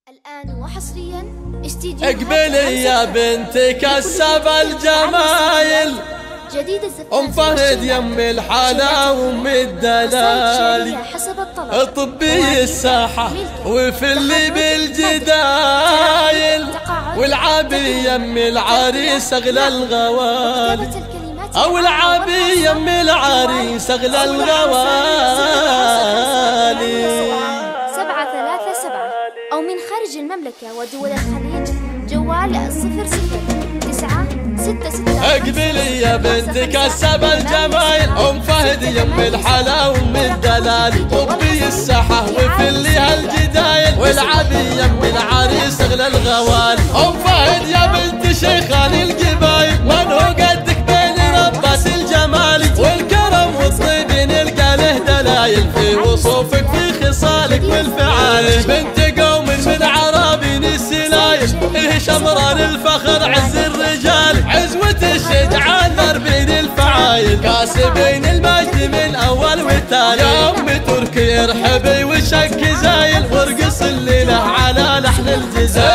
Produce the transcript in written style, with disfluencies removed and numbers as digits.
الآن وحصريا استديو اقبلي يا بنتي كسب الجمايل جديد ام فهد يم الحلا وام الدلال طبي الساحة وفلي بالجدايل والعبي يم العريس اغلى الغوالي او العبي يم العريس اغلى الغوالي 737 أو من خارج المملكة ودول الخليج جوال 069666. اقبلي يا بنتي كسب الجمايل ام فهد يم الحلا وام الدلال طبي الساحة وفلي الجدايل والعبي يم العريس اغلى الغوالي ام فهد يا بنت شيخان القبايل من هو قدك بين رباس الجمال والكرم والطيب نلقى له دلايل في وصوفك في خصالك والفعال بنت قوم من عرابين السلايل شمران الفخر عز الرجال عزوة الشجعان ضربين الفعايل كاسبين المجد من اول والتالي يا ام تركي ارحبي وشك زايل وارقص الليله على لحن الجزائر